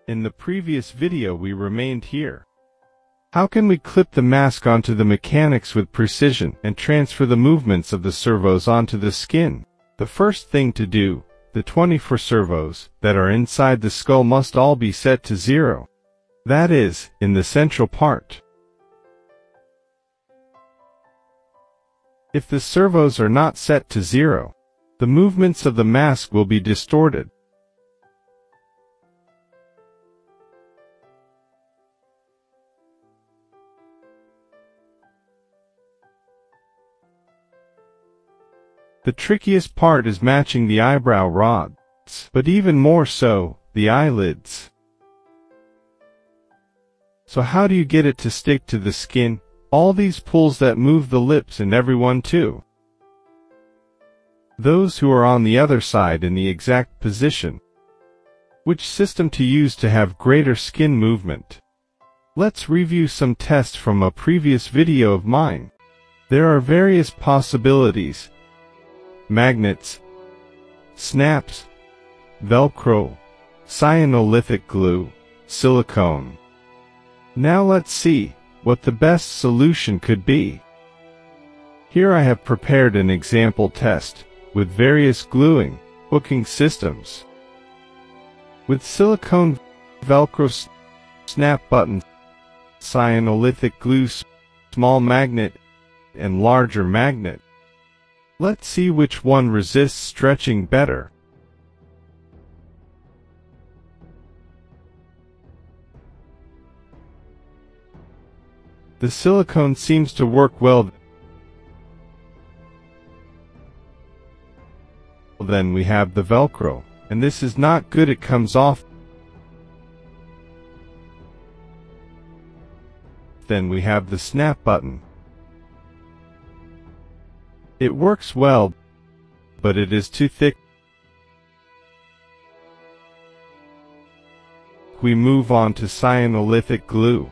In the previous video we remained here. How can we clip the mask onto the mechanics with precision and transfer the movements of the servos onto the skin? The first thing to do, the 24 servos that are inside the skull must all be set to 0. That is, in the central part. If the servos are not set to 0, the movements of the mask will be distorted. The trickiest part is matching the eyebrow rods, but even more so, the eyelids. So how do you get it to stick to the skin? All these pulls that move the lips and everyone too. Those who are on the other side in the exact position. Which system to use to have greater skin movement? Let's review some tests from a previous video of mine. There are various possibilities. Magnets, snaps, Velcro, cyanolithic glue, silicone. Now let's see what the best solution could be. Here I have prepared an example test with various gluing, hooking systems. With silicone, Velcro, snap buttons, cyanolithic glue, small magnet, and larger magnet. Let's see which one resists stretching better. The silicone seems to work well. Then we have the Velcro, and this is not good, it comes off. Then we have the snap button. It works well, but it is too thick. We move on to cyanolithic glue,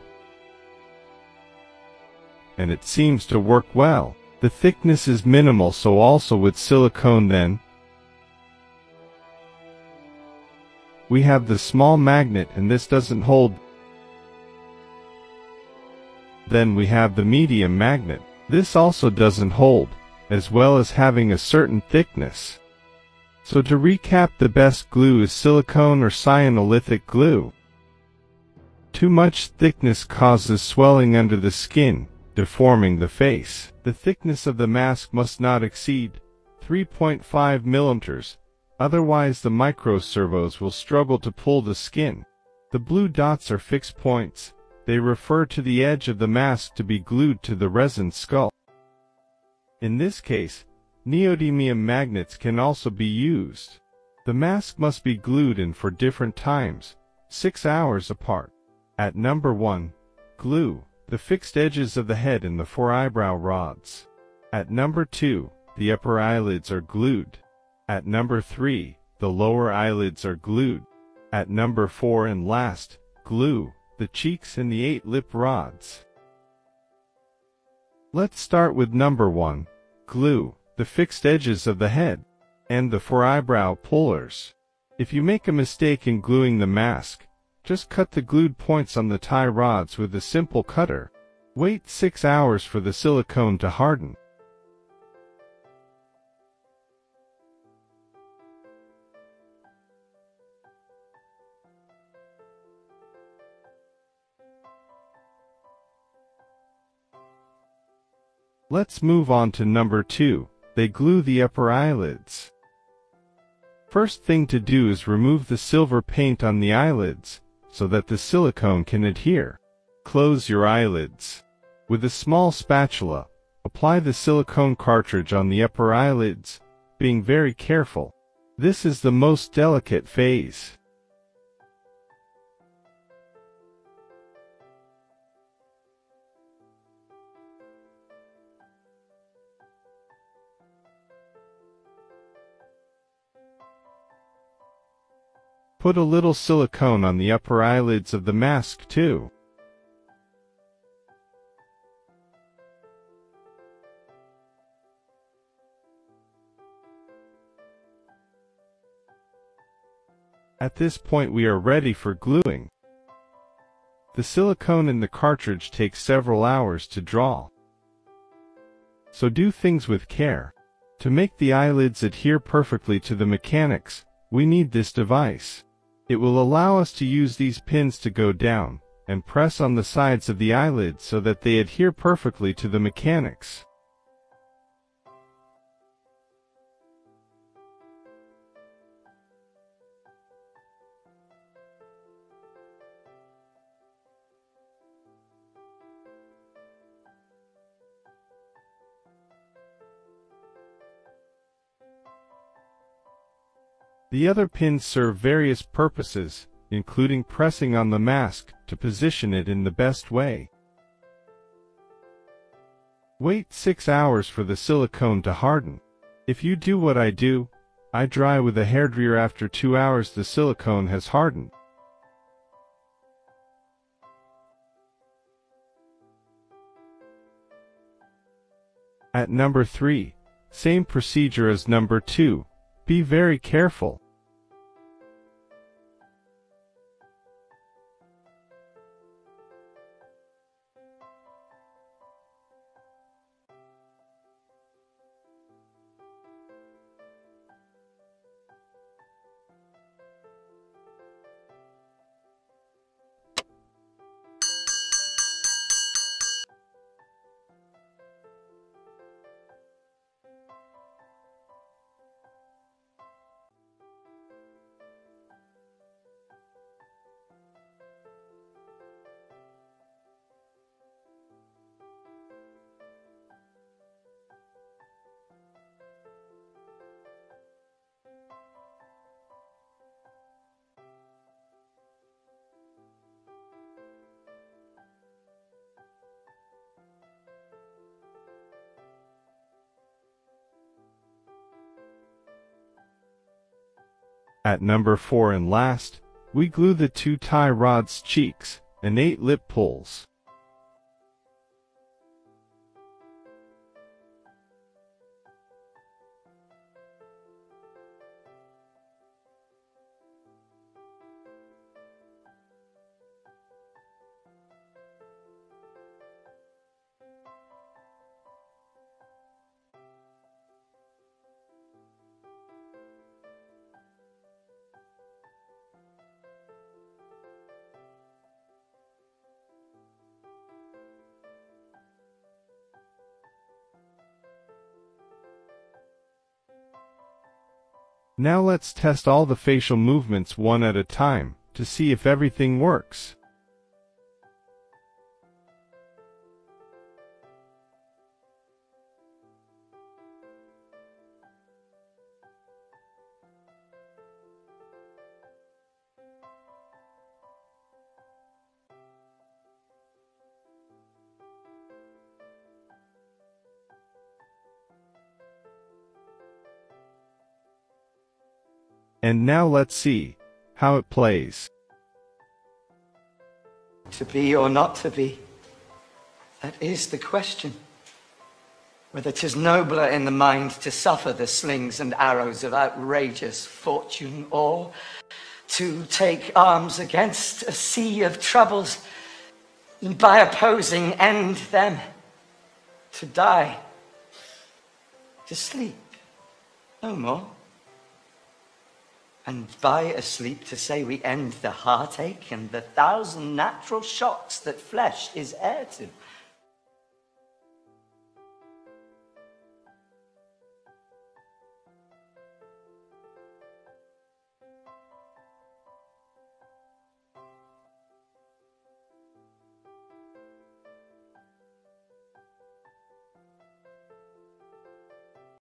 and it seems to work well. The thickness is minimal, so also with silicone. Then we have the small magnet, and this doesn't hold. Then we have the medium magnet. This also doesn't hold, as well as having a certain thickness. So to recap, the best glue is silicone or cyanolithic glue. Too much thickness causes swelling under the skin, deforming the face. The thickness of the mask must not exceed 3.5 millimeters, otherwise the micro servos will struggle to pull the skin. The blue dots are fixed points. They refer to the edge of the mask to be glued to the resin skull. In this case, neodymium magnets can also be used. The mask must be glued in for different times, 6 hours apart. At number 1, glue the fixed edges of the head and the 4 eyebrow rods. At number 2, the upper eyelids are glued. At number 3, the lower eyelids are glued. At number 4 and last, glue the cheeks and the 8 lip rods. Let's start with number 1. Glue the fixed edges of the head and the 4 eyebrow pullers. If you make a mistake in gluing the mask, just cut the glued points on the tie rods with a simple cutter. Wait 6 hours for the silicone to harden. Let's move on to number 2. They glue the upper eyelids. First thing to do is remove the silver paint on the eyelids, so that the silicone can adhere. Close your eyelids. With a small spatula, apply the silicone cartridge on the upper eyelids, being very careful. This is the most delicate phase. Put a little silicone on the upper eyelids of the mask too. At this point we are ready for gluing. The silicone in the cartridge takes several hours to draw. So do things with care. To make the eyelids adhere perfectly to the mechanics, we need this device. It will allow us to use these pins to go down and press on the sides of the eyelids so that they adhere perfectly to the mechanics. The other pins serve various purposes, including pressing on the mask to position it in the best way. Wait 6 hours for the silicone to harden. If you do what I do, I dry with a hairdryer. After 2 hours the silicone has hardened. At number 3, same procedure as number 2, be very careful. At number 4 and last, we glue the 2 tie rods cheeks and 8 lip pulls. Now let's test all the facial movements one at a time to see if everything works. And now let's see how it plays. To be or not to be, that is the question. Whether 'tis nobler in the mind to suffer the slings and arrows of outrageous fortune, or to take arms against a sea of troubles, and by opposing end them, to die, to sleep, no more. And by asleep to say we end the heartache and the 1,000 natural shocks that flesh is heir to.